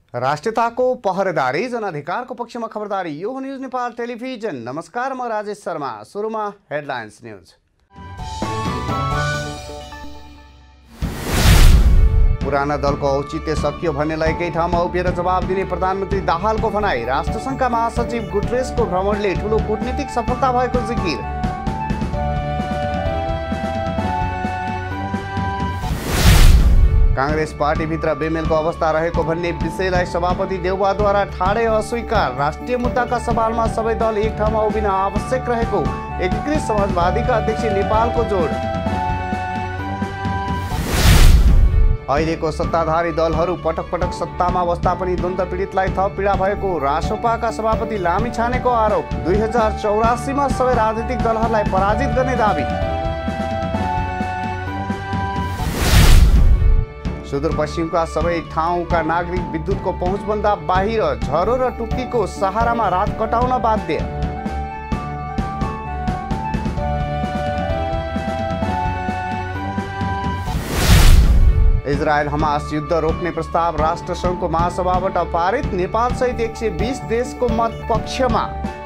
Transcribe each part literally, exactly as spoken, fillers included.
राष्ट्रियताको पहरेदारी जनअधिकारको पक्षमा खबरदारी। यो हो न्युज नेपाल टेलिभिजन। नमस्कार, म राजेश शर्मा। सुरुमा हेडलाइन्स न्युज। पुराना दलको औचित्य सकियो भन्नेलाई एकै ठाउँमा उभिएर जवाब दिने प्रधानमन्त्री दाहालको भनाई। राष्ट्रसङ्घका महासचिव गुटरेसको भ्रमणले ठूलो कूटनीतिक सफलता भएको जिकिर। कांग्रेस पार्टीभित्र बेमेलको अवस्था रहेको भन्ने विषयलाई सभापति देउवाद्वारा ठाडै अस्वीकार। राष्ट्रिय मुद्दाका सवालमा सबै दल एक ठाउँमा उभिन आवश्यक रहेको एकीकृत समाजवादीका अध्यक्ष नेपालको जोड। अहिलेको सत्ताधारी दलहरू पटक पटक सत्तामा बस्दा पनि द्वन्द्व पीडितलाई थप पीडा भएको रासोपाका सभापति लामिछानेको आरोप। दुई हजार चौरासीमा सबै राजनीतिक दलहरूलाई पराजित गर्ने दावी। सुदूरपश्चिमका सबै ठाउँका नागरिक विद्युतको पहुँचभन्दा बाहिर झरो र टुक्कीको सहारामा रात कटाउन बाध्य। इजरायल हमास युद्ध रोक्ने प्रस्ताव राष्ट्रसङ्घको महासभाबाट पारित। नेपालसहित एक सय बीस देशको मत पक्षमा।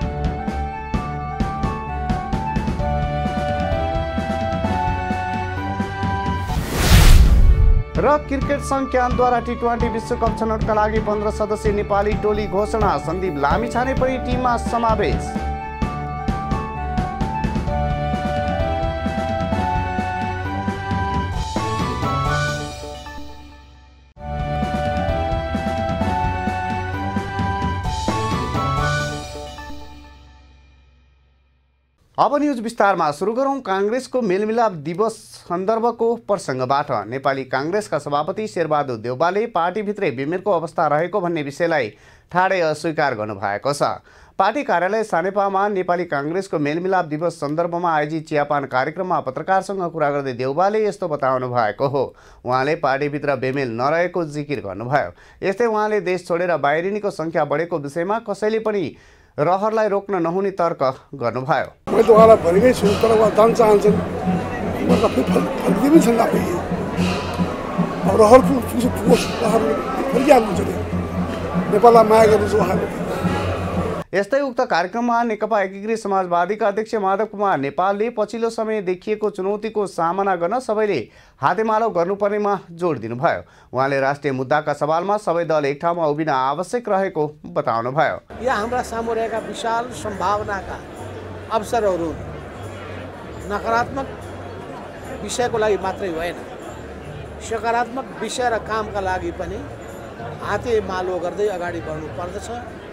र क्रिकेट संघ क्यानद्वारा टी ट्वेन्टी विश्वकप छनौटका लागि पन्ध्र सदस्यीय नेपाली टोली घोषणा। सन्दीप लामिछाने पनि टिममा समावेश। अब न्युज विस्तारमा सुरु गरौं। कांग्रेसको मेलमिलाप दिवस सन्दर्भको प्रसङ्गबाट। नेपाली कांग्रेसका सभापति शेरबहादुर देउवाले पार्टीभित्रै बेमेलको अवस्था रहेको भन्ने विषयलाई ठाडै अस्वीकार गर्नुभएको छ। पार्टी कार्यालय सानेपामा नेपाली कांग्रेसको मेलमिलाप दिवस सन्दर्भमा आयोजित चियापान कार्यक्रममा पत्रकारसँग कुरा गर्दै देउवाले यस्तो बताउनु भएको हो। उहाँले पार्टीभित्र बेमेल नरहेको जिकिर गर्नुभयो। यस्तै उहाँले देश छोडेर बाहिरिनेको संख्या बढेको विषयमा कसैले पनि रहरलाई रोक्न नहुने तर्क गर्नुभयो। मैले त उहाँलाई भनेकै छु, तर उहाँ जान चाहन्छन्। फर्किँदै पनि छन् आफै। अब रहर फर्किहाल्नुहुन्छ नि, नेपाललाई माया गर्नुहुन्छ उहाँले। यस्तै उक्त कार्यक्रममा नेकपा एकीकृत समाजवादीका अध्यक्ष माधव कुमार नेपालले पछिल्लो समय देखिएको चुनौतीको सामना गर्न सबैले हातेमालो गर्नुपर्नेमा जोड दिनुभयो। उहाँले राष्ट्रिय मुद्दाका सवालमा सबै दल एक ठाउँमा उभिन आवश्यक रहेको बताउनुभयो। यहाँ हाम्रा सामु रहेका विशाल सम्भावनाका अवसरहरू नकारात्मक विषयको लागि मात्रै होइन, सकारात्मक विषय र कामका लागि पनि हातेमालो गर्दै अगाडि बढ्नु पर्दछ।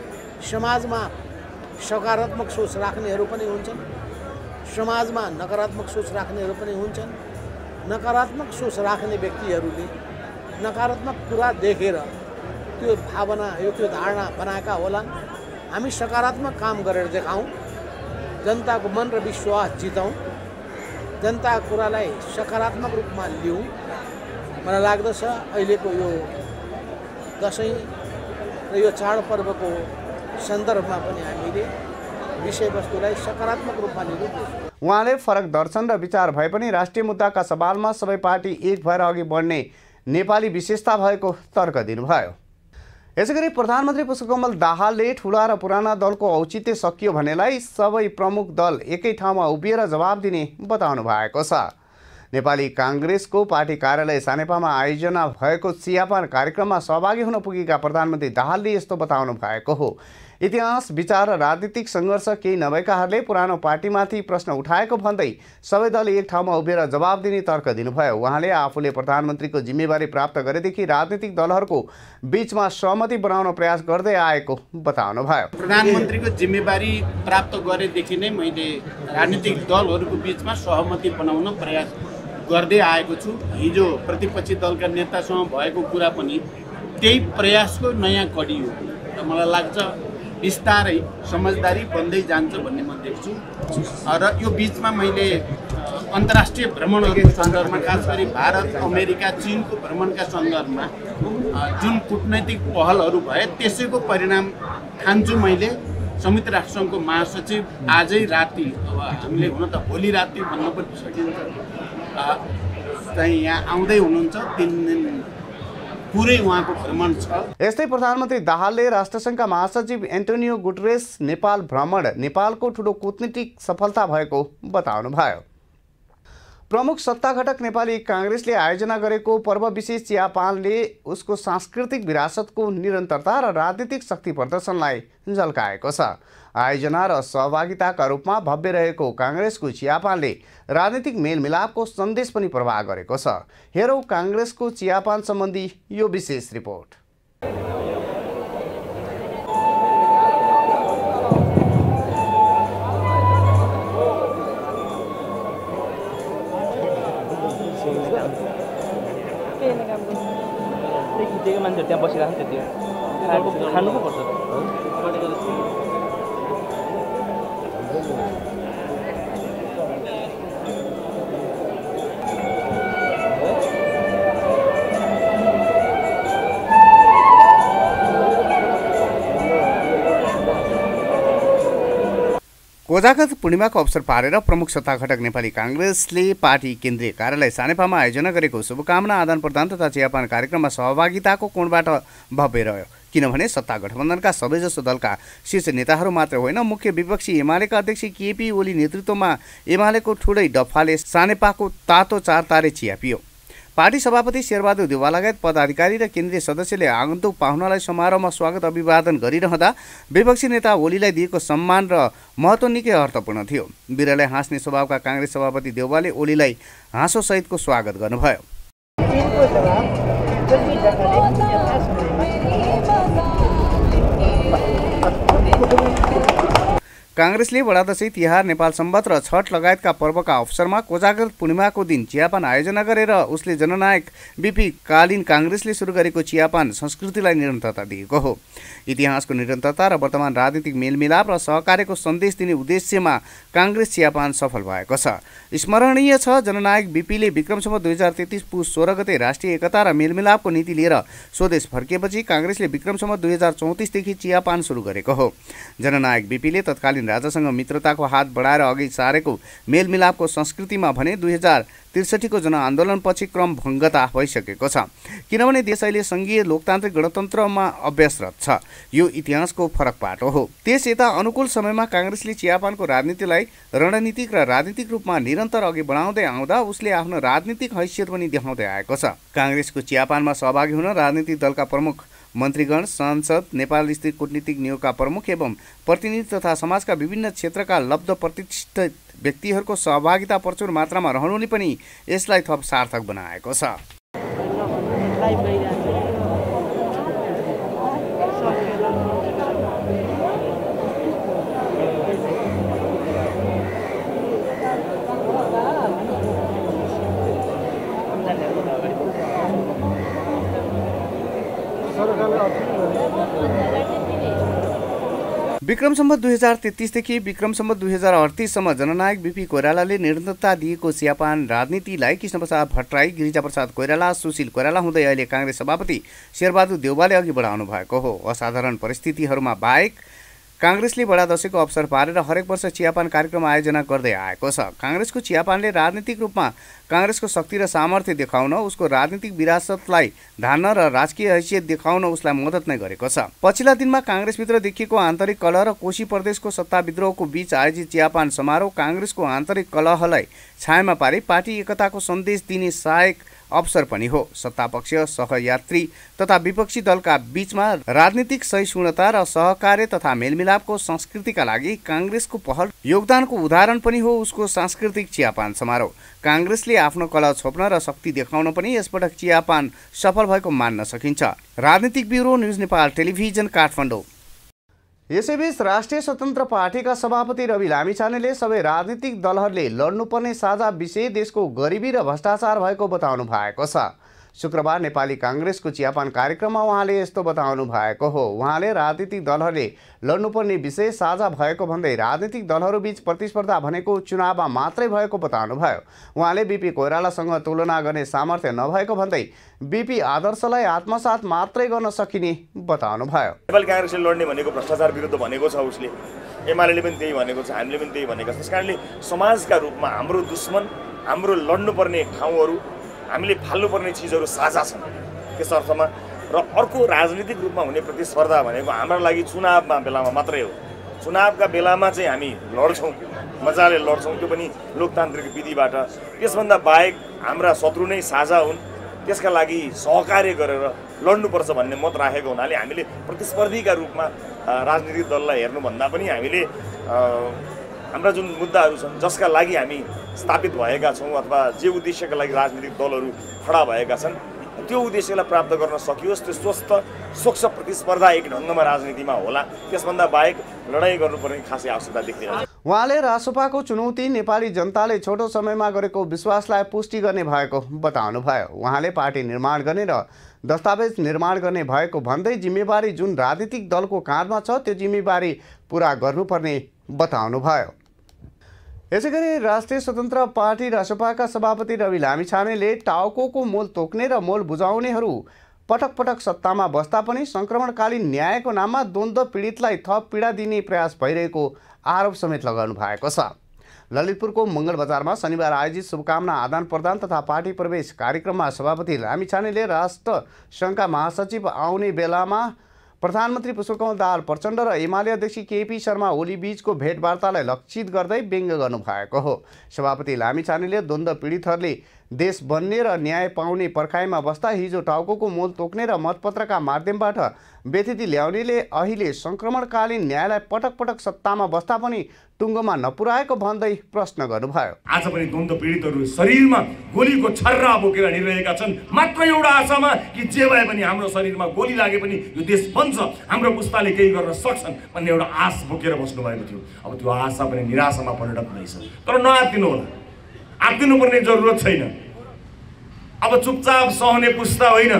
समाजमा सकारात्मक सोच राख्नेहरू पनि हुन्छन्, समाजमा नकारात्मक सोच राख्नेहरू पनि हुन्छन्। नकारात्मक सोच राख्ने व्यक्तिहरूले नकारात्मक कुरा देखेर त्यो भावना यो त्यो धारणा बनाएका होलान्। हामी सकारात्मक काम गरेर देखाउँ, जनताको मन र विश्वास जितौँ, जनताको कुरालाई सकारात्मक रूपमा लिउँ। मलाई लाग्दछ अहिलेको यो दसैँ र यो चाडपर्वको सन्दर्भमा पनि हामीले विषयवस्तुलाई सकारात्मक रूपमा लिनुपर्छ। उहाँले फरक दर्शन र विचार भए पनि राष्ट्रिय मुद्दाका सवालमा सबै पार्टी एक भएर अघि बढ्ने नेपाली विशेषता भएको तर्क दिनुभयो। यसैगरी प्रधानमन्त्री पुष्पकमल दाहालले ठूला र पुराना दलको औचित्य सकियो भन्नेलाई सबै प्रमुख दल एकै ठाउँमा उभिएर जवाब दिने बताउनु भएको छ। नेपाली कांग्रेसको पार्टी कार्यालय सानेपामा आयोजना भएको चियापान कार्यक्रममा सहभागी हुन पुगेका प्रधानमन्त्री दाहालले यस्तो बताउनु भएको हो। इतिहास, विचार र राजनीतिक सङ्घर्ष केही नभएकाहरूले पुरानो पार्टीमाथि प्रश्न उठाएको भन्दै सबै दल एक ठाउँमा उभिएर जवाब दिने तर्क दिनुभयो। उहाँले आफूले प्रधानमन्त्रीको जिम्मेवारी प्राप्त गरेदेखि राजनीतिक दलहरूको बीचमा सहमति बनाउन प्रयास गर्दै आएको बताउनुभयो। प्रधानमन्त्रीको जिम्मेवारी प्राप्त गरेदेखि नै मैले राजनीतिक दलहरूको बीचमा सहमति बनाउन प्रयास गर्दै आएको छु। हिजो प्रतिपक्षी दलका नेतासँग भएको कुरा पनि त्यही प्रयासको नयाँ कडी हो र मलाई लाग्छ बिस्तारै समझदारी बन्दै जान्छ भन्ने म देख्छु। र यो बिचमा मैले अन्तर्राष्ट्रिय भ्रमणहरूको सन्दर्भमा, खास गरी भारत, अमेरिका, चीनको भ्रमणका सन्दर्भमा जुन कूटनैतिक पहलहरू भए त्यसैको परिणाम ठान्छु मैले। संयुक्त राष्ट्रसङ्घको महासचिव आजै राति, अब हामीले हुन त भोलि राति भन्न पनि सकिन्छ, चाहिँ यहाँ आउँदै हुनुहुन्छ। तिन दिन पुरै उहाँको भ्रमण छ। यस्तै प्रधानमन्त्री दाहालले राष्ट्रसङ्घका महासचिव एन्टोनियो गुटेरेस नेपाल भ्रमण नेपालको ठूलो कूटनीतिक सफलता भएको बताउनुभयो। प्रमुख सत्ता घटक नेपाली काङ्ग्रेसले आयोजना गरेको पर्व विशेष चियापानले उसको सांस्कृतिक विरासतको निरन्तरता र राजनीतिक शक्ति प्रदर्शनलाई झल्काएको छ। आयोजना र सहभागिताका रूपमा भव्य रहेको काङ्ग्रेसको चियापानले राजनीतिक मेलमिलापको सन्देश पनि प्रवाह गरेको छ। हेरौँ काङ्ग्रेसको चियापान सम्बन्धी यो विशेष रिपोर्ट। मान्छे त्यहाँ बसिरहेको थियो त्यो खानु पो पर्छ। कोजागत पूर्णिमाको अवसर पारेर प्रमुख सत्ता घटक नेपाली काङ्ग्रेसले पार्टी केन्द्रीय कार्यालय सानेपामा आयोजना गरेको शुभकामना आदान प्रदान तथा चियापान कार्यक्रममा सहभागिताको कोणबाट भव्य रह्यो। किनभने सत्ता गठबन्धनका सबैजसो दलका शीर्ष नेताहरू मात्र होइन, मुख्य विपक्षी एमालेका अध्यक्ष केपी ओली नेतृत्वमा एमालेको ठुलै डफाले सानेपाको तातो चार तारे चिया पियो। पार्टी सभापति शेरबहादुर देउवा लगायत पदाधिकारी र केन्द्रीय सदस्यले आगन्तुक पाहुनालाई समारोहमा स्वागत अभिवादन गरिरहँदा विपक्षी नेता ओलीलाई दिएको सम्मान र महत्त्व निकै अर्थपूर्ण थियो। बिरलै हाँस्ने स्वभावका काङ्ग्रेस सभापति देउवाले ओलीलाई हाँसोसहितको स्वागत गर्नुभयो। काङ्ग्रेसले बडा दशैं, तिहार, नेपाल सम्वत र छठ लगायतका पर्वका अवसरमा कोजागत पूर्णिमाको दिन चियापान आयोजना गरेर उसले जननायक बिपी कालीन काङ्ग्रेसले सुरु गरेको चियापान संस्कृतिलाई निरन्तरता दिएको हो। इतिहासको निरन्तरता र वर्तमान राजनीतिक मेलमिलाप र सहकार्यको सन्देश दिने उद्देश्यमा काङ्ग्रेस चियापान सफल भएको छ। स्मरणीय छ, जननायक बिपीले विक्रम सम्वत दुई हजार तेत्तिस पुस सोह्र गते राष्ट्रिय एकता र मेलमिलापको नीति लिएर स्वदेश फर्किएपछि काङ्ग्रेसले विक्रम सम्वत दुई हजार चौतिसदेखि चियापान सुरु गरेको हो। जननायक बिपीले तत्कालीन राजासँग मित्रताको हात बढाएर अघि सारेको मेलमिलापको संस्कृतिमा भने दुई हजार त्रिसठीको जनआन्दोलनपछि क्रम भङ्गता भइसकेको छ। किनभने देश अहिले सङ्घीय लोकतान्त्रिक गणतन्त्रमा अभ्यासरत छ। यो इतिहासको फरक पाटो हो। त्यस यता अनुकूल समयमा काङ्ग्रेसले चियापानको राजनीतिलाई रणनीतिक र राजनीतिक रूपमा निरन्तर अघि बढाउँदै आउँदा उसले आफ्नो राजनीतिक हैसियत पनि देखाउँदै आएको छ। काङ्ग्रेसको चियापानमा सहभागी हुन राजनीतिक दलका प्रमुख मन्त्रीगण, सांसद, नेपाल स्थित कूटनीतिक नियोगका प्रमुख एवं प्रतिनिधि तथा समाजका विभिन्न क्षेत्रका लब्ध प्रतिष्ठित व्यक्तिहरूको सहभागिता प्रचुर मात्रामा रहनुले पनि यसलाई थप सार्थक बनाएको छ। विक्रम सम्वत दुई हजार तेत्तिसदेखि विक्रम सम्वत दुई हजार अडतिससम्म जननायक बिपी कोइरालाले निरन्तरता दिएको चियापान राजनीतिलाई कृष्णप्रसाद भट्टराई, गिरिजाप्रसाद कोइराला, सुशील कोइराला हुँदै अहिले काङ्ग्रेस सभापति शेरबहादुर देउवाले अघि बढाउनु भएको हो। असाधारण परिस्थितिहरूमा बाहेक काङ्ग्रेसले बडा दशैंको अवसर पारेर हरेक वर्ष चियापान कार्यक्रम आयोजना गर्दै आएको छ। काङ्ग्रेसको चियापानले राजनीतिक रूपमा काङ्ग्रेसको शक्ति र सामर्थ्य देखाउन, उसको राजनीतिक विरासतलाई धान्न र राजकीय हैसियत देखाउन उसलाई मद्दत नै गरेको छ। पछिल्ला दिनमा काङ्ग्रेसभित्र देखिएको आन्तरिक कलह र कोशी प्रदेशको सत्ता विद्रोहको बीच आयोजित चियापान समारोह काङ्ग्रेसको आन्तरिक कलहलाई छायामा पारी पार्टी एकताको सन्देश दिने सहायक अवसर पनि हो। सत्तापक्ष, सहयात्री तथा विपक्षी दलका बीचमा राजनीतिक सहिष्णुता र सहकार्य तथा मेलमिलापको संस्कृतिका लागि काङ्ग्रेसको पहल योगदानको उदाहरण पनि हो उसको सांस्कृतिक चियापान समारोह। काङ्ग्रेसले आफ्नो कला छोप्न र शक्ति देखाउन पनि यसपटक चियापान सफल भएको मान्न सकिन्छ। राजनीतिक bureau, news Nepal television, Kathmandu. यसैबीच राष्ट्रिय स्वतन्त्र पार्टीका सभापति रवि लामिछानेले सबै राजनीतिक दलहरूले लड्नुपर्ने साझा विषय देशको गरिबी र भ्रष्टाचार भएको बताउनु भएको छ। शुक्रबार नेपाली काङ्ग्रेसको चियापान कार्यक्रममा उहाँले यस्तो बताउनु भएको हो। उहाँले राजनीतिक दलहरूले लड्नुपर्ने विषय साझा भएको भन्दै राजनीतिक दलहरूबीच प्रतिस्पर्धा भनेको चुनावमा मात्रै भएको बताउनुभयो। उहाँले बिपी कोइरालासँग तुलना गर्ने सामर्थ्य नभएको भन्दै बिपी आदर्शलाई आत्मसात मात्रै गर्न सकिने बताउनुभयो। नेपाली काङ्ग्रेसले लड्ने भनेको भ्रष्टाचार विरुद्ध भनेको छ, उसले एमाले पनि त्यही भनेको छ, हामीले पनि त्यही भनेको छ। त्यसकारणले समाजका रूपमा हाम्रो दुश्मन, हाम्रो लड्नुपर्ने ठाउँहरू, हामीले फाल्नुपर्ने चिजहरू साझा छन्। त्यस अर्थमा। र अर्को राजनीतिक रूपमा हुने प्रतिस्पर्धा भनेको हाम्रो लागि चुनावमा बेलामा मात्रै हो। चुनावका बेलामा चाहिँ हामी लड्छौँ, मजाले लड्छौँ, त्यो पनि लोकतान्त्रिक विधिबाट। त्यसभन्दा बाहेक हाम्रा शत्रु नै साझा हुन्, त्यसका लागि सहकार्य गरेर लड्नुपर्छ भन्ने मत राखेको हुनाले हामीले प्रतिस्पर्धीका रूपमा राजनीतिक दललाई हेर्नुभन्दा पनि हामीले हाम्रा जुन मुद्दाहरू छन् जसका लागि हामी स्थापित भएका छौँ अथवा जे उद्देश्यका लागि राजनीतिक दलहरू खडा भएका छन् त्यो उद्देश्यलाई प्राप्त गर्न सकियोस्, त्यो स्वस्थ स्वच्छ प्रतिस्पर्धा एक ढङ्गमा राजनीतिमा होला। त्यसभन्दा बाहेक लडाइँ गर्नुपर्ने खासै आवश्यकता देखिँदैन। उहाँले रासोपाको चुनौती नेपाली जनताले छोटो समयमा गरेको विश्वासलाई पुष्टि गर्ने भएको बताउनुभयो। उहाँले पार्टी निर्माण गर्ने र दस्तावेज निर्माण गर्ने भएको भन्दै जिम्मेवारी जुन राजनीतिक दलको काँधमा छ त्यो जिम्मेवारी पुरा गर्नुपर्ने बताउनुभयो। यसैगरी राष्ट्रिय स्वतन्त्र पार्टी रासोपाका सभापति रवि लामिछानेले टाउको मोल तोक्ने र मोल बुझाउनेहरू पटक पटक सत्तामा बस्दा पनि सङ्क्रमणकालीन न्यायको नाममा द्वन्द्व पीडितलाई थप पीडा दिने प्रयास भइरहेको आरोप समेत लगाउनु भएको छ। ललितपुरको मङ्गलबजारमा शनिबार आयोजित शुभकामना आदान प्रदान तथा पार्टी प्रवेश कार्यक्रममा सभापति लामिछानेले राष्ट्र सङ्घका महासचिव आउने बेलामा प्रधानमन्त्री पुष्पकमल दाहाल प्रचण्ड र एमाले अध्यक्ष केपी शर्मा ओली बीचको भेटवार्तालाई लक्षित गर्दै व्यङ्ग्य गर्नुभएको हो। सभापति लामिछानेले द्वन्द्व पीडितहरूले देश बन्ने र न्याय पाउने पर्खाइमा बस्दा हिजो टाउको मोल तोक्ने र मतपत्रका माध्यमबाट व्यथिति ल्याउनेले अहिले सङ्क्रमणकालीन न्यायलाई पटक पटक सत्तामा बस्दा पनि टुङ्गोमा नपुर्याएको भन्दै प्रश्न गर्नुभयो। आज पनि द्वन्द्व पीडितहरू शरीरमा गोलीको छर्रा बोकेर हिँडिरहेका छन्, मात्र एउटा आशामा कि जे भए पनि हाम्रो शरीरमा गोली लागे पनि यो देश बन्छ, हाम्रो पुस्ताले केही गर्न सक्छन् भन्ने एउटा आश बोकेर बस्नु भएको थियो। अब त्यो आशा पनि निराशामा परिणत हुँदैछ। तर नआत्तिनु होला, आत्तिनुपर्ने जरुरत छैन। अब चुपचाप सहने पुस्ता होइन,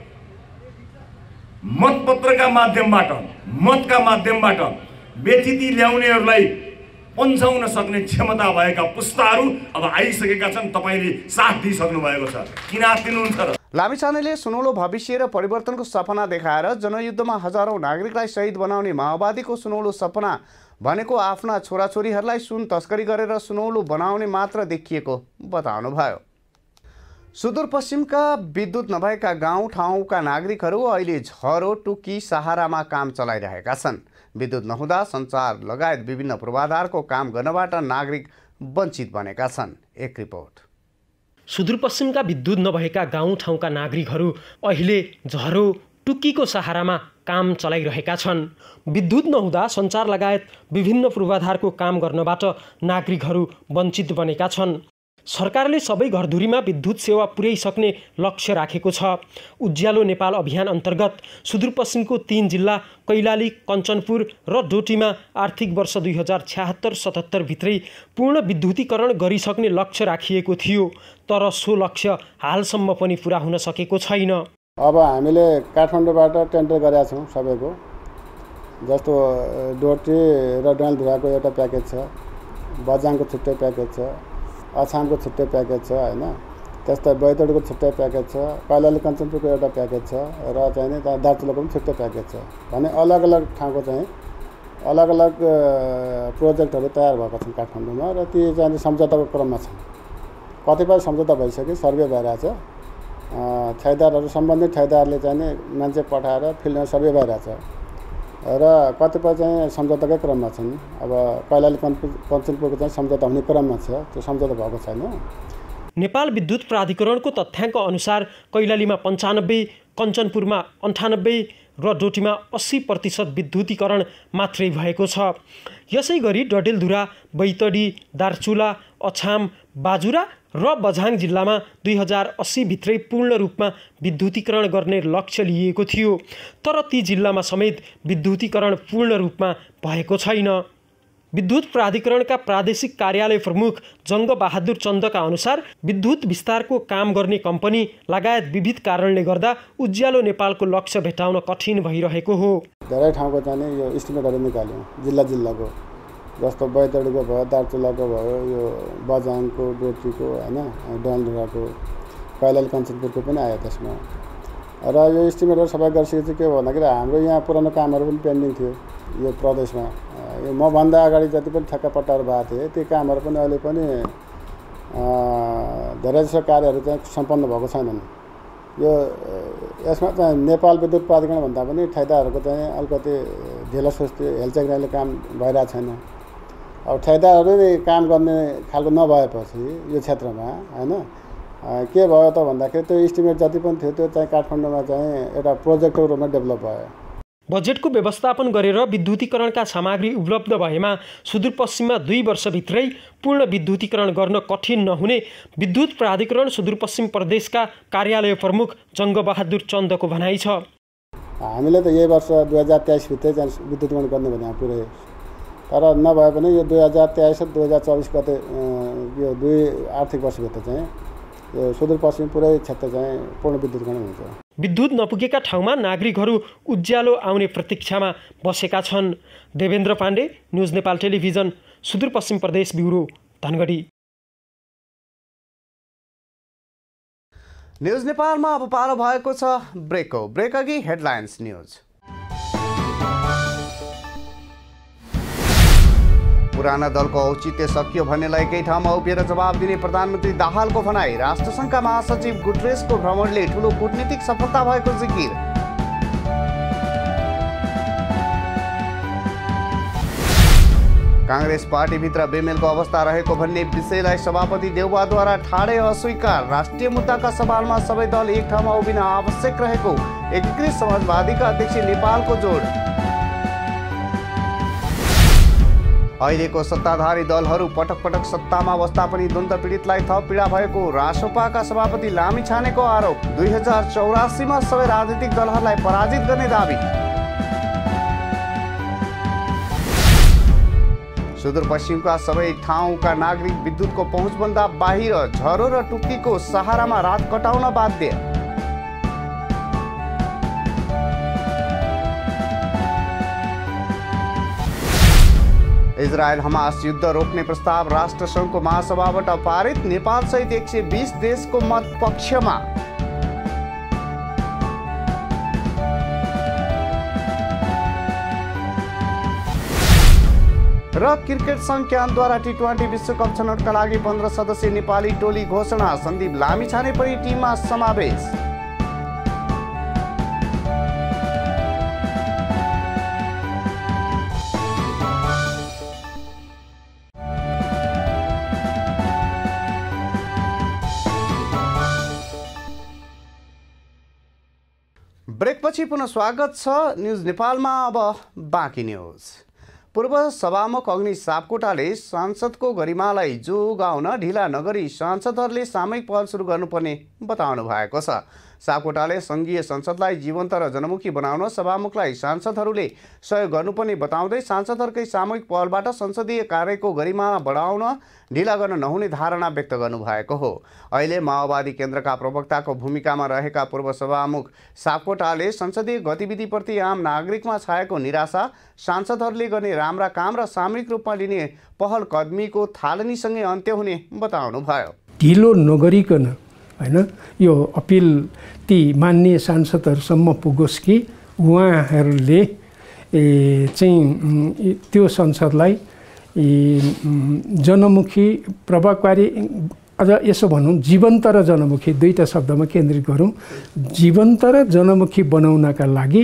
मतपत्रका माध्यमबाट मतका माध्यमबाट व्यथिति ल्याउनेहरूलाई पन्छाउन सक्ने क्षमता भएका पुस्ताहरू अब आइसकेका छन्। तपाईँले साथ दिइसक्नु भएको छ, किन आत्तिनुहुन्छ र? लामिछानेले सुनौलो भविष्य र परिवर्तनको सपना देखाएर जनयुद्धमा हजारौं नागरिकलाई शहीद बनाउने माओवादीको सुनौलो सपना भनेको आफ्ना छोराछोरीहरूलाई सुन तस्करी गरेर सुनौलो बनाउने मात्र देखिएको बताउनुभयो। सुदूरपश्चिमका विद्युत नभएका गाउँ ठाउँका नागरिकहरू अहिले झरो टुकी सहारामा काम चलाइरहेका छन्। विद्युत नहुँदा सञ्चार लगायत विभिन्न पूर्वाधारको काम गर्नबाट नागरिक वञ्चित बनेका छन्। एक रिपोर्ट। सुदूरपश्चिमका विद्युत नभएका गाउँ ठाउँका नागरिकहरू अहिले झरो टुकीको सहारामा काम चलाइरहेका छन्। विद्युत नहुँदा सञ्चार लगायत विभिन्न पूर्वाधारको काम गर्नबाट नागरिकहरू वञ्चित बनेका छन्। सरकारले सबै घरधुरीमा विद्युत सेवा पुर्याइसक्ने लक्ष्य राखेको छ। उज्यालो नेपाल अभियान अन्तर्गत सुदूरपश्चिमको तीन जिल्ला कैलाली, कञ्चनपुर र डोटीमा आर्थिक वर्ष दुई हजार छ्याहत्तर सतहत्तर भित्रै पूर्ण विद्युतीकरण गरिसक्ने लक्ष्य राखिएको थियो, तर सो लक्ष्य हालसम्म पनि पुरा हुन सकेको छैन। अब हामीले काठमाडौँबाट टेन्डर गरेका छौँ सबैको, जस्तो डोटी र डडेलधुराको एउटा प्याकेज छ, बझाङको छुट्टै प्याकेज छ, अछामको छुट्टै प्याकेज छ होइन, त्यस्तै बैतडीको छुट्टै प्याकेज छ, कैलाली कञ्चनपुरको एउटा प्याकेज छ र चाहिँ नि दार्चुलाको पनि छुट्टै प्याकेज छ। भने अलग अलग ठाउँको चाहिँ अलग अलग प्रोजेक्टहरू तयार भएको छन् काठमाडौँमा र ती चाहिँ सम्झौताको क्रममा छन्। कतिपय सम्झौता भइसक्यो, सर्वे भइरहेछ, ठेकेदारहरू सम्बन्धित ठेकेदारले चाहिँ नि मान्छे पठाएर फिल्डमा सर्वे भइरहेछ र कतिपय चाहिँ सम्झौताकै क्रममा छन्। अब कैलाली कञ्चनपुरको चाहिँ सम्झौता हुने क्रममा छ, त्यो सम्झौता भएको छैन। नेपाल विद्युत प्राधिकरणको तथ्याङ्क अनुसार कैलालीमा पन्चानब्बे, कञ्चनपुरमा अन्ठानब्बे र डोटीमा अस्सी प्रतिशत विद्युतीकरण मात्रै भएको छ। यसै गरी डडेलधुरा, बैतडी, दार्चुला, अछाम, बाजुरा र बझाङ जिल्लामा दुई हजार अस्सी भित्रै पूर्ण रूपमा विद्युतीकरण गर्ने लक्ष्य लिएको थियो, तर ती जिल्लामा समेत विद्युतीकरण पूर्ण रूपमा भएको छैन। विद्युत प्राधिकरणका प्रादेशिक कार्यालय प्रमुख जङ्ग बहादुर चन्दका अनुसार विद्युत विस्तारको काम गर्ने कम्पनी लगायत विविध कारणले गर्दा उज्यालो नेपालको लक्ष्य भेटाउन कठिन भइरहेको हो। धेरै ठाउँको चाहिँ यो इस्टिमेटहरू निकाल्यौँ, जिल्ला जिल्लाको, जस्तो बैतडीको भयो, दार्चुलाको भयो, यो बझाङको, डोटीको होइन, डडेलधुराको, कैलाली कञ्चनपुरको पनि आयो त्यसमा। र यो इस्टिमेटहरू सबै गरिसकेपछि के भयो भन्दाखेरि हाम्रो यहाँ पुरानो कामहरू पनि पेन्डिङ थियो यो प्रदेशमा। यो मभन्दा अगाडि जति पनि ठेक्कापट्टाहरू भएको थिए ती कामहरू पनि अहिले पनि धेरै जसो कार्यहरू चाहिँ सम्पन्न भएको छैनन्। यो यसमा चाहिँ नेपाल विद्युत प्राधिकरण भन्दा पनि ठेकेदारहरूको चाहिँ अलिकति ढिलो सुस्ती हेलचेक्राइले काम भइरहेको छैन। अब ठेकेदारहरू नै काम गर्ने खालको नभएपछि यो क्षेत्रमा हैन के भयो त भन्दाखेरि त्यो इस्टिमेट जति पनि थियो त्यो चाहिँ काठमाडौँमा चाहिँ एउटा प्रोजेक्टको रूपमा डेभलप भयो। बजेटको व्यवस्थापन गरेर विद्युतीकरणका सामग्री उपलब्ध भएमा सुदूरपश्चिममा दुई वर्षभित्रै पूर्ण विद्युतीकरण गर्न कठिन नहुने विद्युत प्राधिकरण सुदूरपश्चिम प्रदेशका कार्यालय प्रमुख जङ्गबहादुर चन्दको भनाइ छ। हामीले त यही वर्ष दुई हजार तेइसभित्रै चाहिँ विद्युतीकरण गर्ने भने पुरै तर नभए पनि यो दुई हजार तेइस दुई हजार चौबिस गते यो दुई आर्थिक वर्षभित्र चाहिँ यो सुदूरपश्चिम पुरै क्षेत्र चाहिँ पूर्ण विद्युतीकरण हुन्छ। विद्युत नपुगेका ठाउँमा नागरिकहरू उज्यालो आउने प्रतीक्षामा बसेका छन्। देवेन्द्र पाण्डे, न्युज नेपाल टेलिभिजन, सुदूरपश्चिम प्रदेश ब्युरो, धनगढी। न्युज नेपालमा अब पालो भएको छ ब्रेकको। ब्रेक अघि हेडलाइन्स न्युज। पुराना दलको औचित्य सकियो भन्नेलाई एकै ठाउँमा उभिएर जवाब दिने प्रधानमन्त्री दाहालको भनाई। राष्ट्रसङ्घका महासचिव गुटरेसको भ्रमणले ठूलो कूटनीतिक सफलता भएको जिकिर। कांग्रेस पार्टीभित्र बेमेलको अवस्था रहेको भन्ने विषयलाई सभापति देउवाद्वारा ठाडै अस्वीकार। राष्ट्रिय मुद्दाका सवालमा सबै दल एक ठाउँमा उभिन आवश्यक रहेको एकीकृत समाजवादीका अध्यक्ष नेपालको जोड। अहिलेको सत्ताधारी दलहरू पटक पटक सत्तामा बस्दा पनि द्वन्द्व पीडितलाई थप पीडा भएको रासोपाका सभापति लामिछानेको आरोप। दुई हजार चौरासीमा सबै राजनीतिक दलहरूलाई पराजित गर्ने दावी। सुदूरपश्चिमका सबै ठाउँका नागरिक विद्युतको पहुँचभन्दा बाहिर झरो र टुक्कीको सहारामा रात कटाउन बाध्य। इजरायल हमास युद्ध रोक्ने प्रस्ताव राष्ट्रसङ्घको महासभाबाट पारित। नेपाल सहित एक सय बीस देशको मत पक्षमा। र क्रिकेट सङ्घ क्यानद्वारा टी ट्वेन्टी विश्वकप छनौटका लागि पन्ध्र सदस्यीय नेपाली टोली घोषणा। सन्दीप लामिछाने पनि टिममा समावेश। ब्रेकपछि पुनः स्वागत छ न्युज नेपालमा। अब बाँकी न्युज। पूर्व सभामुख अग्नि सापकोटाले सांसदको गरिमालाई जोगाउन ढिला नगरी सांसदहरूले सामूहिक पहल सुरु गर्नुपर्ने बताउनु भएको छ। सापकोटाले सङ्घीय संसदलाई जीवन्त र जनमुखी बनाउन सभामुखलाई सांसदहरूले सहयोग गर्नुपर्ने बताउँदै सांसदहरूकै सामूहिक पहलबाट संसदीय कार्यको गरिमा बढाउन ढिला गर्न नहुने धारणा व्यक्त गर्नुभएको हो। अहिले माओवादी केन्द्रका प्रवक्ताको भूमिकामा रहेका पूर्व सभामुख सापकोटाले संसदीय गतिविधिप्रति आम नागरिकमा छाएको निराशा, सांसदहरूले गर्ने राम्रा काम र सामूहिक रूपमा लिने पहल कदमीको थालनीसँगै अन्त्य हुने बताउनुभयो। ढिलो नगरिकन हैन यो अपिल ती मान्य सांसदहरूसम्म पुगोस् कि उहाँहरूले चाहिँ त्यो संसदलाई जनमुखी प्रभावकारी, अझ यसो भनौँ जीवन्त र जनमुखी दुईटा शब्दमा केन्द्रित गरौँ। जीवन्त र जनमुखी बनाउनका लागि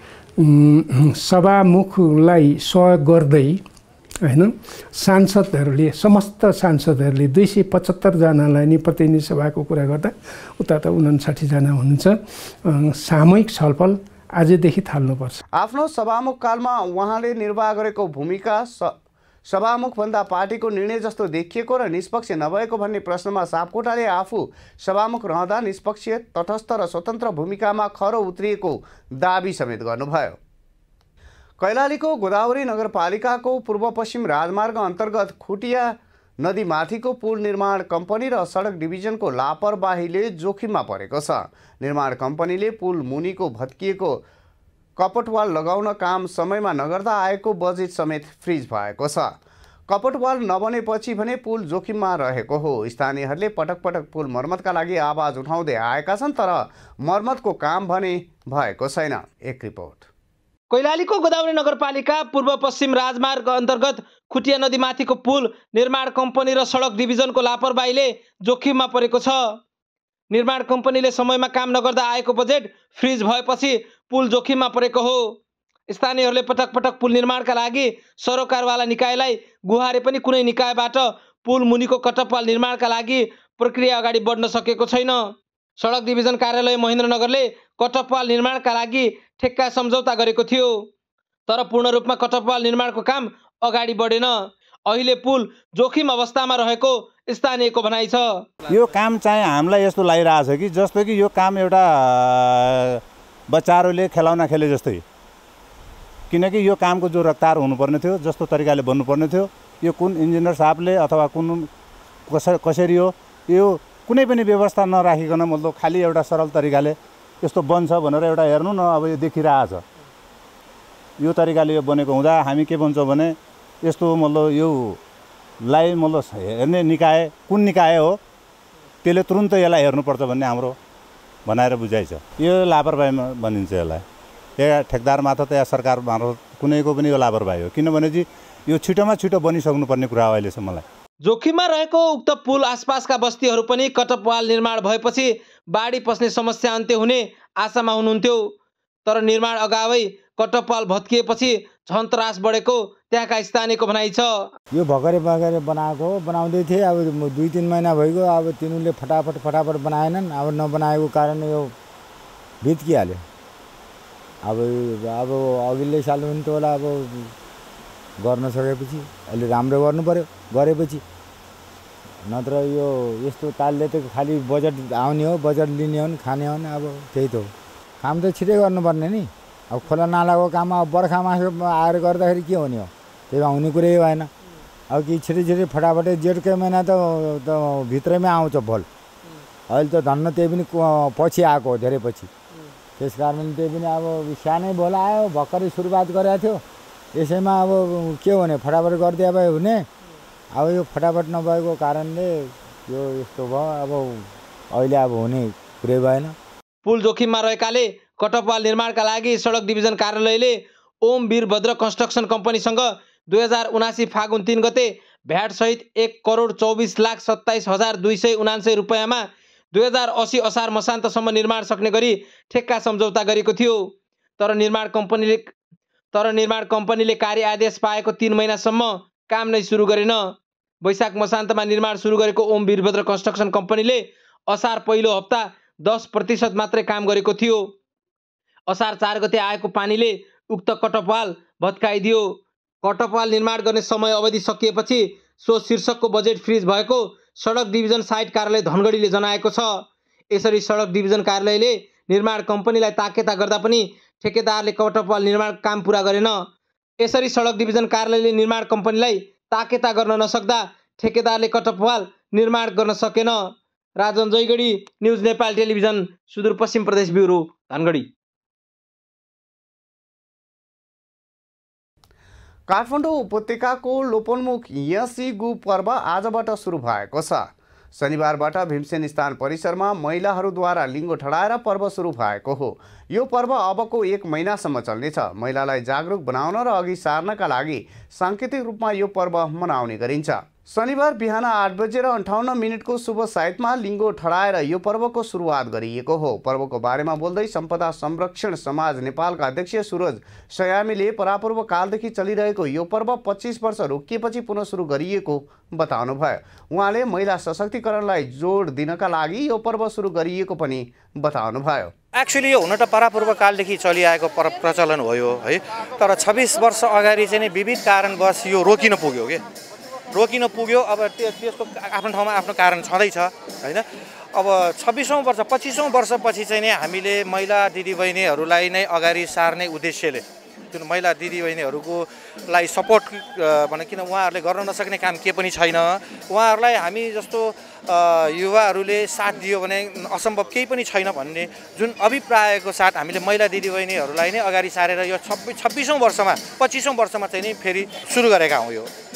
सभामुखलाई सहयोग गर्दै हैन सांसदहरूले समस्त सांसदहरूले दुई सय पचहत्तरजनालाई नि प्रतिनिधि सभाको कुरा गर्दा उता त उनासाठीजना हुनुहुन्छ। सामूहिक छलफल आजदेखि थाल्नुपर्छ। आफ्नो सभामुख कालमा उहाँले निर्वाह गरेको भूमिका सभामुखभन्दा पार्टीको निर्णय जस्तो देखिएको र निष्पक्ष नभएको भन्ने प्रश्नमा सापकोटाले आफू सभामुख रहँदा निष्पक्ष, तटस्थ र स्वतन्त्र भूमिकामा खरो उत्रिएको दाबी समेत गर्नुभयो। कैलालीको गोदावरी नगरपालिकाको पूर्व पश्चिम राजमार्ग अन्तर्गत खुटिया नदीमाथिको पुल निर्माण कम्पनी र सडक डिभिजनको लापरवाहीले जोखिममा परेको छ। निर्माण कम्पनीले पुल मुनिको भत्किएको कपटवाल लगाउन काम समयमा नगर्दा आएको बजेट समेत फ्रिज भएको छ। कपटवाल नबनेपछि भने पुल जोखिममा रहेको हो। स्थानीयहरूले पटक पटक पुल मर्मतका लागि आवाज उठाउँदै आएका छन्, तर मर्मतको काम भने भएको छैन। एक रिपोर्ट। कैलालीको गोदावरी नगरपालिका पूर्व पश्चिम राजमार्ग अन्तर्गत खुटिया नदीमाथिको पुल निर्माण कम्पनी र सडक डिभिजनको लापरवाहीले जोखिममा परेको छ। निर्माण कम्पनीले समयमा काम नगर्दा आएको बजेट फ्रिज भएपछि पुल जोखिममा परेको हो। स्थानीयहरूले पटक पटक पुल निर्माणका लागि सरोकारवाला निकायलाई गुहारे पनि कुनै निकायबाट पुल मुनिको कटपवाल निर्माणका लागि प्रक्रिया अगाडि बढ्न सकेको छैन। सडक डिभिजन कार्यालय महेन्द्रनगरले कटपवाल निर्माणका लागि ठेक्का सम्झौता गरेको थियो, तर पूर्ण रूपमा कटपवाल निर्माणको काम अगाडि बढेन। अहिले पुल जोखिम अवस्थामा रहेको स्थानीयको भनाइ छ। यो काम चाहिँ हामीलाई यस्तो लागिरहेछ कि जस्तो कि यो काम एउटा बच्चाहरूले खेलाउना खेले जस्तै, किनकि यो कामको जो रफ्तार हुनुपर्ने थियो, जस्तो तरिकाले बन्नुपर्ने थियो, यो कुन इन्जिनियर साहबले अथवा कुन कस कसरी हो, यो कुनै पनि व्यवस्था नराखिकन मतलब खालि एउटा सरल तरिकाले यस्तो बन्छ भनेर एउटा हेर्नु न, अब यो देखिरहेछ। यो तरिकाले यो बनेको हुँदा हामी के भन्छौँ भने यस्तो मतलब यो लाई मतलब हेर्ने निकाय कुन निकाय हो त्यसले तुरुन्त यसलाई हेर्नुपर्छ भन्ने हाम्रो भनाएर बुझाइ छ। यो लापरवाही भनिन्छ यसलाई, या ठेकदार मार्फत या सरकार मार्फत कुनैको पनि यो लापरवाही हो, किनभने चाहिँ यो छिटोमा छिटो बनिसक्नुपर्ने कुरा हो अहिलेसम्मलाई। जोखिममा रहेको उक्त पुल आसपासका बस्तीहरू पनि कटपवाल निर्माण भएपछि बाढी पस्ने समस्या अन्त्य हुने आशामा हुनुहुन्थ्यो, तर निर्माण अगावै कटपवाल भत्किएपछि झन् त्रास बढेको त्यहाँका स्थानीयको भनाइ छ। यो भर्खरै भर्खरै बनाएको बनाउँदै थिए, अब दुई तिन महिना भइगयो, अब तिनीहरूले फटाफट फटाफट बनाएनन्। अब नबनाएको कारण यो भित्किहाल्यो। अब अब अघिल्लै साल हुन्थ्यो होला, अब गर्न सकेपछि अहिले राम्रो गर्नु पर्यो गरेपछि, नत्र यो यस्तो तालले त खालि बजेट आउने हो, बजेट लिने हो, खाने हो, अब त्यही त हो। काम त छिटै गर्नुपर्ने नि। अब खोला नालाको काम अब बर्खा मास आएर गर्दाखेरि के हुने हो, त्यही हुने कुरै भएन। अब कि छिटै छिटै फटाफटै जेठकै महिना त त भित्रैमै आउँछ भोल, अहिले त धन्न त्यही पनि पछि आएको हो, धेरै पछि। त्यस कारण त्यही पनि अब सानै भोल आयो, भर्खरै सुरुवात गरेको थियो, यसैमा अब के हुने, फटाफट गरिदिए भए हुने। अब यो फटाफट नभएको कारणले यो यस्तो भयो। अब अहिले अब हुने कुरै भएन। पुल जोखिममा रहेकाले कटपवाल निर्माणका लागि सडक डिभिजन कार्यालयले ओम वीरभद्र कन्स्ट्रक्सन कम्पनीसँग दुई हजार उनासी फागुन तीन गते भ्याटसहित एक करोड चौबिस लाख सत्ताइस हजार दुई सय उनान्सय रुपियाँमा दुई हजार असी असार मसान्तसम्म निर्माण सक्ने गरी ठेक्का सम्झौता गरेको थियो। तर निर्माण कम्पनीले तर निर्माण कम्पनीले कार्य आदेश पाएको तीन महिनासम्म काम नै सुरु गरेन। वैशाख मसान्तमा निर्माण सुरु गरेको ओम वीरभद्र कन्स्ट्रक्सन कम्पनीले असार पहिलो हप्ता दस प्रतिशत मात्रै काम गरेको थियो। असार चार गते आएको पानीले उक्त कटपवाल भत्काइदियो। कटपवाल निर्माण गर्ने समय अवधि सकिएपछि सो शीर्षकको बजेट फ्रिज भएको सडक डिभिजन साइट कार्यालय धनगढीले जनाएको छ। यसरी सडक डिभिजन कार्यालयले निर्माण कम्पनीलाई ताकेता गर्दा पनि ठेकेदारले कटपवाल निर्माण काम पुरा गरेन। यसरी सडक डिभिजन कार्यालयले निर्माण कम्पनीलाई ताकेता गर्न नसक्दा ठेकेदारले कटपवाल निर्माण गर्न सकेन। राजन जयगढी, न्युज नेपाल टेलिभिजन, सुदूरपश्चिम प्रदेश ब्युरो, धनगढी। काठमाडौँ उपत्यकाको लोपोन्मुख यसी गु पर्व आजबाट सुरु भएको छ। शनिबारबाट भीमसेन स्थान परिसरमा महिलाहरूद्वारा लिङ्गो ठडाएर पर्व सुरु भएको हो। यो पर्व अबको एक महिनासम्म चल्नेछ। महिलालाई जागरुक बनाउन र अघि सार्नका लागि साङ्केतिक रूपमा यो पर्व मनाउने गरिन्छ। शनिबार बिहान आठ बजेर अन्ठाउन्न मिनटको शुभ साइतमा लिङ्गो ठडाएर यो पर्वको सुरुवात गरिएको हो। पर्वको बारेमा बोल्दै सम्पदा संरक्षण समाज नेपालका अध्यक्ष सुरज सयामीले परापूर्व कालदेखि चलिरहेको यो पर्व पच्चिस वर्ष रोकिएपछि पुनः सुरु गरिएको बताउनुभयो। उहाँले महिला सशक्तिकरणलाई जोड दिनका लागि यो पर्व सुरु गरिएको पनि बताउनुभयो। एक्चुअली यो हुन त परापूर्व कालदेखि चलिआएको पर प्रचलन हो यो है, तर छब्बिस वर्ष अगाडि चाहिँ विविध कारणवश यो रोकिन पुग्यो के रोकिन पुग्यो। अब त्यसको आफ्नो ठाउँमा आफ्नो कारण छँदैछ होइन। अब छब्बिसौँ वर्ष पच्चिसौँ वर्षपछि चाहिँ नि हामीले महिला दिदीबहिनीहरूलाई नै अगाडि सार्ने उद्देश्यले जुन महिला दिदीबहिनीहरूको लाई सपोर्ट भने किन उहाँहरूले गर्न नसक्ने काम के पनि छैन, उहाँहरूलाई हामी जस्तो युवाहरूले साथ दियो भने असम्भव केही पनि छैन भन्ने जुन अभिप्रायको साथ हामीले महिला दिदीबहिनीहरूलाई नै अगाडि सारेर यो छब्बिस छब्बिसौँ वर्षमा पच्चिसौँ वर्षमा चाहिँ नि फेरि सुरु गरेका हौँ। यो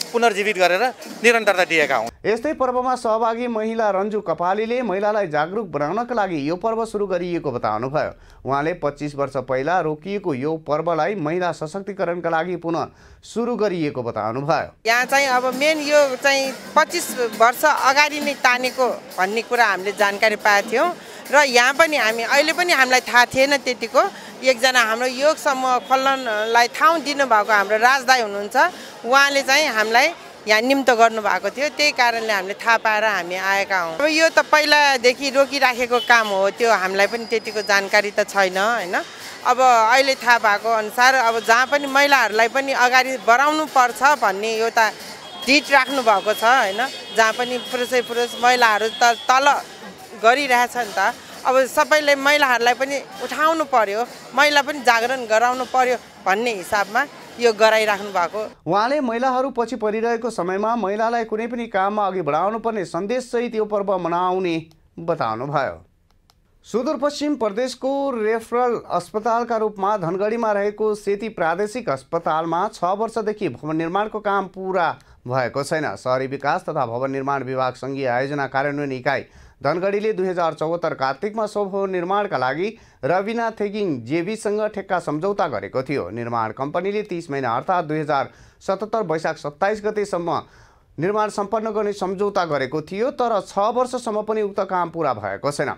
पुनर्जीवित गरेर निरन्तरता दिएका हौँ। यस्तै पर्वमा सहभागी महिला रन्जु कपालीले महिलालाई जागरुक बनाउनका लागि यो पर्व सुरु गरिएको बताउनुभयो। उहाँले पच्चिस वर्ष पहिला रोकिएको यो पर्वलाई महिला सशक्तिकरणका लागि पुनः सुरु गरिएको बताउनुभयो। यहाँ चाहिँ अब मेन यो चाहिँ पच्चिस वर्ष अगाडि नै तानेको भन्ने कुरा हामीले जानकारी पाएका थियौँ र यहाँ पनि हामी अहिले पनि हामीलाई थाहा थिएन त्यतिको। एकजना हाम्रो योग समूह खोल्नलाई ठाउँ दिनुभएको हाम्रो राजदाई हुनुहुन्छ, उहाँले चाहिँ हामीलाई यहाँ निम्तो गर्नुभएको थियो, त्यही कारणले हामीले थाहा पाएर हामी आएका हौँ। अब यो त पहिलादेखि रोकिराखेको काम हो, त्यो हामीलाई पनि त्यतिको जानकारी त छैन होइन। अब अहिले थाहा भएको अनुसार अब जहाँ पनि महिलाहरूलाई पनि अगाडि बढाउनु पर्छ भन्ने एउटा डिट राख्नु भएको छ होइन। जहाँ पनि पुरुषै पुरुष महिलाहरू त तल गरिरहेछ नि त, अब सबैले महिलाहरूलाई पनि उठाउनु पर्यो, महिला पनि जागरण गराउनु पर्यो भन्ने हिसाबमा यो गराइराख्नु भएको। उहाँले महिलाहरू पछि परिरहेको समयमा महिलालाई कुनै पनि काममा अघि बढाउनु पर्ने सन्देशसहित यो पर्व मनाउने बताउनुभयो। सुदूरपश्चिम प्रदेशको रेफरल अस्पतालका रूपमा धनगढीमा रहेको सेती प्रादेशिक अस्पतालमा छ वर्षदेखि भवन निर्माणको काम पुरा भएको छैन। शहरी विकास तथा भवन निर्माण विभाग सङ्घीय आयोजना कार्यान्वयन इकाइ धनगढीले दुई हजार चौहत्तर कार्तिकमा सो भवन निर्माणका लागि रविना थेगिङ जेबीसँग ठेक्का सम्झौता गरेको थियो। निर्माण कम्पनीले तीस महिना अर्थात् दुई हजार सतहत्तर वैशाख सत्ताइस गतेसम्म निर्माण सम्पन्न गर्ने सम्झौता गरेको थियो, तर छ वर्षसम्म पनि उक्त काम पुरा भएको छैन।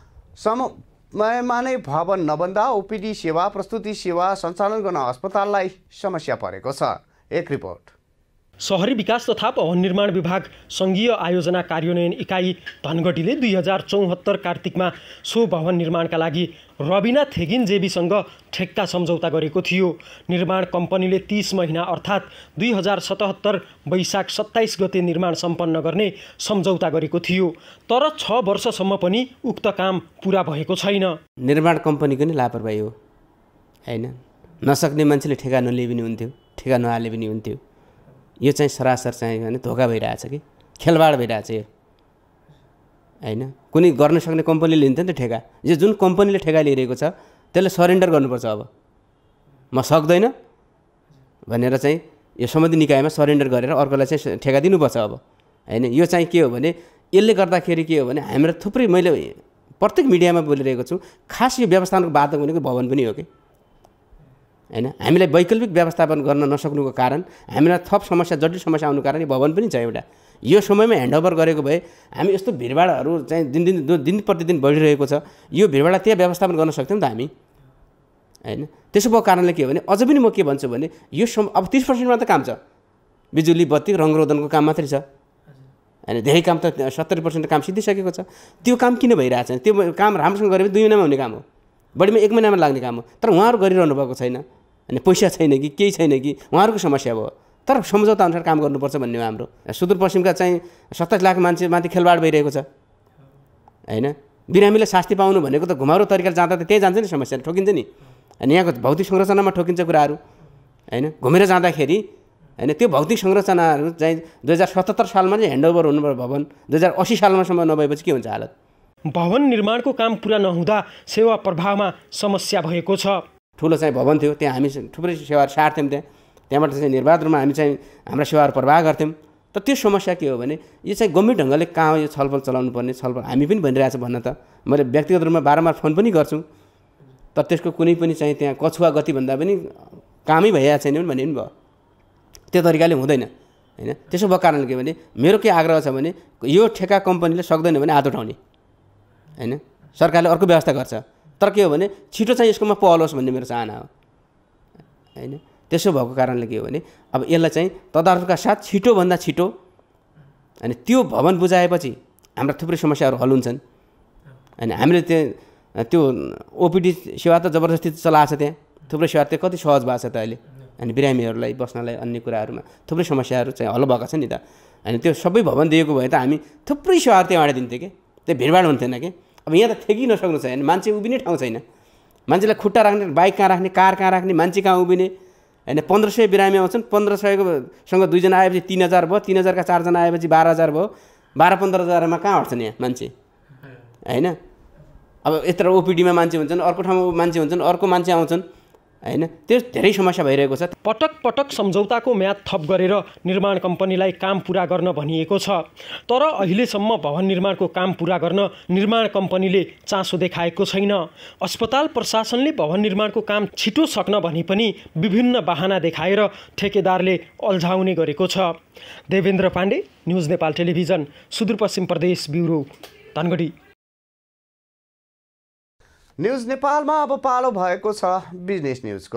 समयमा नै भवन नबन्दा ओपिडी सेवा प्रस्तुति सेवा सञ्चालन गर्न अस्पताललाई समस्या परेको छ। एक रिपोर्ट। शहरी विकास तथा भवन निर्माण विभाग सङ्घीय आयोजना कार्यान्वयन इकाइ धनगढीले दुई हजार चौहत्तर कार्तिकमा सो भवन निर्माणका लागि रविना थेगिन जेबीसँग ठेक्का सम्झौता गरेको थियो। निर्माण कम्पनीले तीस महिना अर्थात् दुई हजार सतहत्तर वैशाख सत्ताइस गते निर्माण सम्पन्न गर्ने सम्झौता गरेको थियो, तर छ वर्षसम्म पनि उक्त काम पुरा भएको छैन। निर्माण कम्पनीको नै लापरवाही हो होइन। नसक्ने मान्छेले ठेका नलिए पनि हुन्थ्यो, ठेका नहाले पनि हुन्थ्यो। यो चाहिँ सरासर चाहिँ भने धोका भइरहेछ कि खेलबाड भइरहेछ यो होइन। कुनै गर्न सक्ने कम्पनीले लिन्थ्यो नि त ठेका। यो जुन कम्पनीले ठेका लिइरहेको छ त्यसले सरेन्डर गर्नुपर्छ। अब म सक्दैन भनेर चाहिँ यो सम्बन्धित निकायमा सरेन्डर गरेर अर्कोलाई चाहिँ ठेका दिनुपर्छ अब होइन। यो चाहिँ के हो भने यसले गर्दाखेरि के हो भने हाम्रो थुप्रै, मैले प्रत्येक मिडियामा बोलिरहेको छु, खास यो व्यवस्थापनको बाधक भनेको भवन पनि हो कि होइन। हामीलाई वैकल्पिक व्यवस्थापन गर्न नसक्नुको कारण, हामीलाई थप समस्या, जटिल समस्या आउनुको कारण भवन पनि छ एउटा। यो समयमा ह्यान्डओभर गरेको भए हामी यस्तो भिडभाडहरू चाहिँ दिन दिन दिन प्रतिदिन बढिरहेको छ, यो भिडभाड त्यहाँ व्यवस्थापन गर्न सक्थ्यौँ नि त हामी होइन। त्यसो भएको कारणले के हो भने अझ पनि म के भन्छु भने यो सम अब तिस पर्सेन्ट मात्र काम छ, बिजुली बत्ती रङरोदनको काम मात्रै छ होइन। धेरै काम त सत्तरी पर्सेन्ट काम सिद्धिसकेको छ। त्यो काम किन भइरहेको छैन? त्यो काम राम्रोसँग गरेपछि दुई महिनामा हुने काम हो, बढीमा एक महिनामा लाग्ने काम हो, तर उहाँहरू गरिरहनु भएको छैन अनि पैसा छैन कि केही छैन कि उहाँहरूको समस्या भयो। तर सम्झौता अनुसार काम गर्नुपर्छ भन्ने हो हाम्रो। सुदूरपश्चिमका चाहिँ सत्ताइस लाख मान्छे माथि खेलबाड भइरहेको छ होइन। बिरामीले शास्ति पाउनु भनेको त घुमाउरो तरिकाले जाँदा त त्यही जान्छ नि, समस्या ठोकिन्छ नि। अनि यहाँको भौतिक संरचनामा ठोकिन्छ कुराहरू होइन। घुमेर जाँदाखेरि होइन त्यो भौतिक संरचनाहरू चाहिँ दुई हजार सतहत्तर सालमा चाहिँ ह्यान्डओभर हुनुपर्यो भवन, दुई हजार अस्सी सालमासम्म नभएपछि के हुन्छ हालत? भवन निर्माणको काम पुरा नहुँदा सेवा प्रभावमा समस्या भएको छ। ठुलो चाहिँ भवन थियो, त्यहाँ हामी थुप्रै सेवाहरू सार्थ्यौँ, त्यहाँ त्यहाँबाट चाहिँ निर्वाध रूपमा हामी चाहिँ हाम्रा सेवाहरू प्रवाह गर्थ्यौँ। तर त्यो समस्या के हो भने यो चाहिँ गम्भीर ढङ्गले कहाँ यो छलफल चलाउनु पर्ने, छलफल हामी पनि भनिरहेको छ भन्न त मैले व्यक्तिगत रूपमा बारम्बार फोन पनि गर्छु, तर त्यसको कुनै पनि चाहिँ त्यहाँ कछुवा गतिभन्दा पनि कामै भइरहेको छैन भन्ने पनि भयो। त्यो तरिकाले हुँदैन होइन। त्यसो भएको कारणले के भने मेरो के आग्रह छ भने यो ठेका कम्पनीले सक्दैन भने हात उठाउने होइन। सरकारले अर्को व्यवस्था गर्छ, तर के हो भने छिटो चाहिँ यसकोमा पहल होस् भन्ने मेरो चाहना हो होइन। त्यसो भएको कारणले के हो भने अब यसलाई चाहिँ तदारखका साथ छिटोभन्दा छिटो अनि त्यो भवन बुझाएपछि हाम्रा थुप्रै समस्याहरू हल हुन्छन् होइन। हामीले त्यो त्यो ओपिडी सेवा त जबरजस्ती चलाएको छ, त्यहाँ थुप्रै सेवा त्यो कति सहज भएको छ त अहिले। अनि बिरामीहरूलाई बस्नलाई अन्य कुराहरूमा थुप्रै समस्याहरू चाहिँ हल भएको छ नि त। अनि त्यो सबै भवन दिएको भए त हामी थुप्रै सेवाहरू त्यहाँ बाँडिदिन्थ्यो कि, त्यो भिडभाड हुन्थेन कि। अब यहाँ त ठेकी नसक्नु छैन, मान्छे उभिने ठाउँ छैन, मान्छेलाई खुट्टा राख्ने, बाइक कहाँ राख्ने, कार कहाँ राख्ने, मान्छे कहाँ उभिने होइन। पन्ध्र सय बिरामी आउँछन्, पन्ध्र सयकोसँग दुईजना आएपछि तिन हजार भयो, तिन हजारका चारजना आएपछि बाह्र हजार भयो, बाह्र पन्ध्र हजारमा कहाँ हट्छन् यहाँ मान्छे होइन। अब यत्र ओपिडीमा मान्छे हुन्छन्, अर्को ठाउँमा मान्छे हुन्छन्, अर्को मान्छे आउँछन् हैन त्यो धेरै समस्या भइरहेको छ। पटक पटक सम्झौताको म्याद थप गरेर निर्माण कम्पनीलाई काम पूरा गर्न भनिएको छ, तर अहिलेसम्म भवन निर्माणको काम पूरा गर्न निर्माण कम्पनीले चासो देखाएको छैन। अस्पताल प्रशासनले भवन निर्माणको काम छिटो सक्न भनी पनि विभिन्न बहाना देखाएर ठेकेदारले अल्झाउने गरेको छ। देवेन्द्र पाण्डे, न्युज नेपाल टेलिभिजन, सुदूरपश्चिम प्रदेश ब्युरो, धनगढी। न्युज नेपालमा अब पालो भएको छ बिजनेस न्युजको।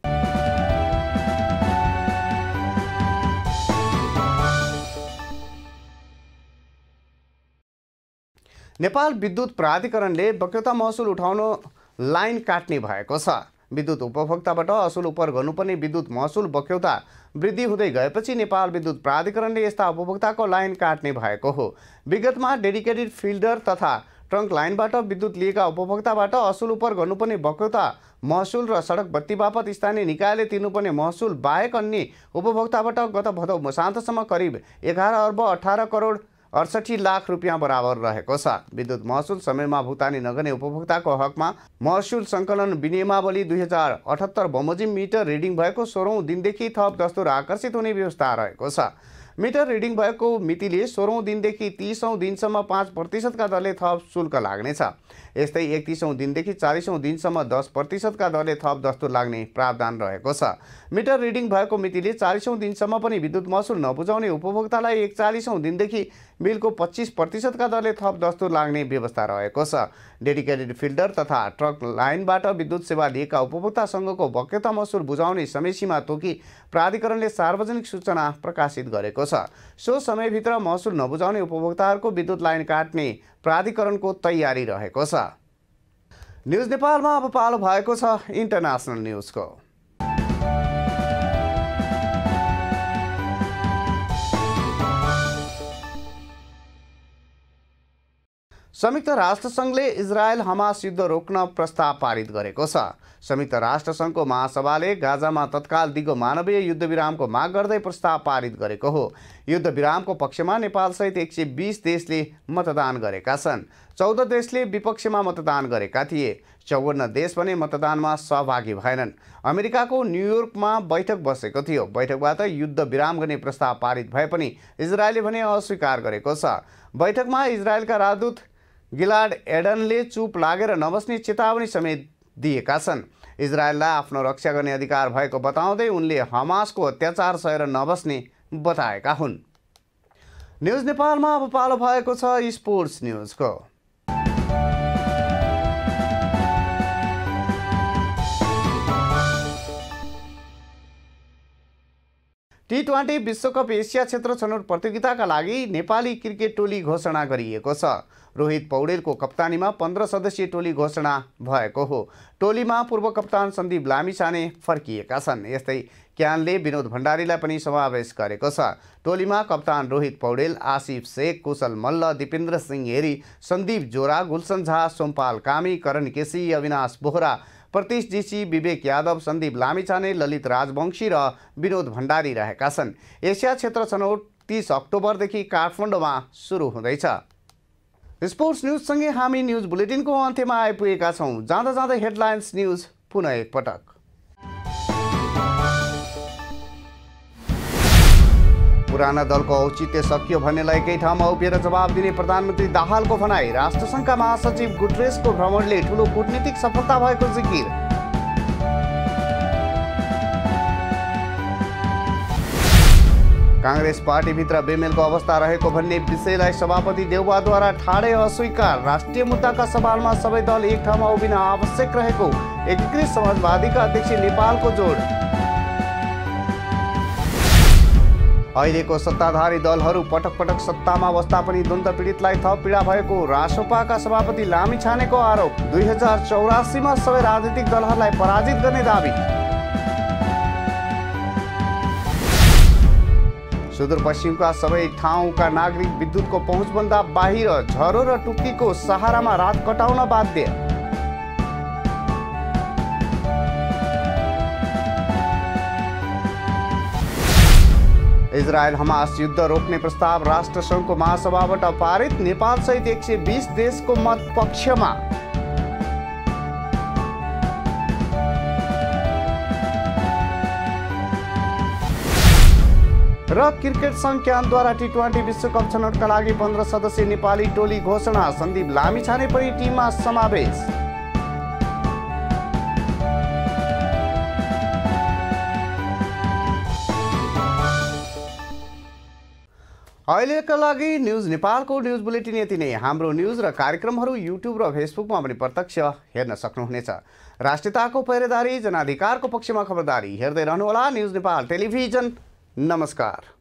नेपाल विद्युत प्राधिकरणले बक्यौता महसुल उठाउन लाइन काट्ने भएको छ। विद्युत उपभोक्ताबाट असुल उपर गर्नुपर्ने विद्युत महसुल बक्यौता वृद्धि हुँदै गएपछि नेपाल विद्युत प्राधिकरणले यस्ता उपभोक्ताको लाइन काट्ने भएको हो। विगतमा डेडिकेटेड फिल्डर तथा ट्रङ्क लाइनबाट विद्युत लिएका उपभोक्ताबाट असुल उपर गर्नुपर्ने बक्यौता महसुल र सडक बत्ती बापत स्थानीय निकायले तिर्नुपर्ने महसुल बाहेक अन्य उपभोक्ताबाट गत भदौ मसान्तसम्म करिब एघार अर्ब अठार करोड अडसठी लाख रुपियाँ बराबर रहेको छ। विद्युत महसुल समयमा भुक्तानी नगर्ने उपभोक्ताको हकमा महसुल सङ्कलन विनियमावली दुई हजार अठहत्तर बमोजिम मिटर रिडिङ भएको सोह्रौँ दिनदेखि थप दस्तुर आकर्षित हुने व्यवस्था रहेको छ। मिटर रिडिङ भएको मितिले सोह्रौँ दिनदेखि तीसौँ दिनसम्म पाँच प्रतिशतका दरले थप शुल्क लाग्नेछ। यस्तै एकतिसौँ दिनदेखि चालिसौँ दिनसम्म दस प्रतिशतका दरले थप दस्तुर लाग्ने प्रावधान रहेको छ। मिटर रिडिङ भएको मितिले चालिसौँ दिनसम्म पनि विद्युत महसुल नबुझाउने उपभोक्तालाई एकचालिसौँ दिनदेखि बिलको पच्चिस प्रतिशतका दरले थप दस्तुर लाग्ने व्यवस्था रहेको छ। डेडिकेटेड फिल्डर तथा ट्रक लाइनबाट विद्युत सेवा लिएका उपभोक्ता सङ्घको बक्यौता महसुल बुझाउने समयसीमा तोकी प्राधिकरणले सार्वजनिक सूचना प्रकाशित गरेको छ। सो समयभित्र महसुल नबुझाउने उपभोक्ताहरूको विद्युत लाइन काट्ने प्राधिकरणको तयारी रहेको छ। न्युज नेपालमा अब पालो भएको छ इन्टरनेसनल न्युजको। संयुक्त राष्ट्रसङ्घले इजरायल हमास युद्ध रोक्न प्रस्ताव पारित गरेको छ। संयुक्त राष्ट्रसङ्घको महासभाले गाजामा तत्काल दिगो मानवीय युद्धविरामको माग गर्दै प्रस्ताव पारित गरेको हो। युद्धविरामको पक्षमा नेपालसहित एक सय बिस देशले मतदान गरेका छन्। चौध देशले विपक्षमा मतदान गरेका थिए। चौवन्न देश भने मतदानमा सहभागी भएनन्। अमेरिकाको न्युयोर्कमा बैठक बसेको थियो। बैठकबाट युद्ध विराम गर्ने प्रस्ताव पारित भए पनि इजरायलले भने अस्वीकार गरेको छ। बैठकमा इजरायलका राजदूत गिलाड एडनले चुप लागेर नबस्ने चेतावनी समेत दिएका छन्। इजरायललाई आफ्नो रक्षा गर्ने अधिकार भएको बताउँदै उनले हमासको अत्याचार सहेर नबस्ने बताएका हुन्। न्युज नेपालमा अब पालो भएको छ स्पोर्ट्स न्युजको। टी ट्वेन्टी विश्वकप एसिया क्षेत्र छनौट प्रतियोगिताका लागि नेपाली क्रिकेट टोली घोषणा गरिएको छ। रोहित पौडेलको कप्तानीमा पन्ध्र सदस्यीय टोली घोषणा भएको हो। टोलीमा पूर्व कप्तान सन्दीप लामिछाने फर्किएका छन्। यस्तै क्यानले विनोद भण्डारीलाई पनि समावेश गरेको छ। टोलीमा कप्तान रोहित पौडेल, आसिफ शेख, कुशल मल्ल, दिपेन्द्र सिंह हेरी, सन्दीप जोरा, गुलसन झा, सोमपाल कामी, करण केसी, अविनाश बोहरा, प्रतीश जीसी, विवेक यादव, सन्दीप लामिछाने, ललित राजवंशी र विनोद भण्डारी रहेका छन्। एसिया क्षेत्र छनौट तीस अक्टोबरदेखि काठमाडौँमा सुरु हुँदैछ। स्पोर्ट्स न्युजसँगै हामी न्युज बुलेटिनको अन्त्यमा आइपुगेका छौँ। जाँदा जाँदै हेडलाइन्स न्युज पुनः एकपटक। पुराना दलको औचित्य सकियो भन्नेलाई एकै ठाउँमा उभिएर जवाब दिने प्रधानमन्त्री दाहालको भनाई। राष्ट्रसङ्घका महासचिव गुटरेसको भ्रमणले ठूलो कूटनीतिक सफलता भएको जिकिर। कांग्रेस पार्टीभित्र बेमेलको अवस्था रहेको भन्ने विषयलाई सभापति देउवाद्वारा ठाडै अस्वीकार। राष्ट्रिय मुद्दाका सवालमा सबै दल एक ठाउँमा उभिन आवश्यक रहेको एकीकृत समाजवादीका अध्यक्ष नेपालको जोड। अहिलेको सत्ताधारी दलहरू पटक पटक सत्तामा बस्दा पनि द्वन्द्व पीडितलाई थप पीडा भएको रासोपाका सभापति लामिछानेको आरोप। दुई हजार चौरासीमा सबै राजनीतिक दलहरूलाई पराजित गर्ने दावी। सुदूरपश्चिमका सबै ठाउँका नागरिक विद्युतको पहुँचभन्दा बाहिर झरो र टुक्कीको सहारामा रात कटाउन बाध्य। इजरायल हमास युद्ध रोक्ने प्रस्ताव राष्ट्रसङ्घको महासभाबाट पारित। नेपालसहित एक सय बिस देशको मत पक्षमा। र क्रिकेट सङ्घ क्यानद्वारा टी ट्वेन्टी विश्वकप छनौटका लागि पन्ध्र सदस्यीय नेपाली टोली घोषणा। सन्दीप लामिछाने पनि टिममा समावेश। अहिलेका लागि न्युज नेपालको न्युज बुलेटिन यति नै। हाम्रो न्युज र कार्यक्रमहरू युट्युब र फेसबुकमा पनि प्रत्यक्ष हेर्न सक्नुहुनेछ। राष्ट्रियताको पहरेदारी, जनाधिकारको पक्षमा खबरदारी हेर्दै रहनुहोला न्युज नेपाल टेलिभिजन। नमस्कार।